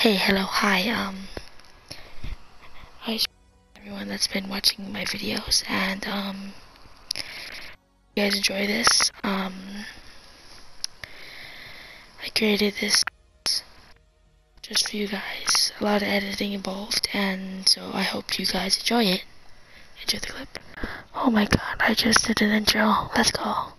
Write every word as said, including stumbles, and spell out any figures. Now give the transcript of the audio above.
Hey, hello, hi, um, hi everyone that's been watching my videos, and, um, you guys enjoy this. um, I created this just for you guys, a lot of editing involved, and so I hope you guys enjoy it. Enjoy the clip. Oh my god, I just did an intro, let's go.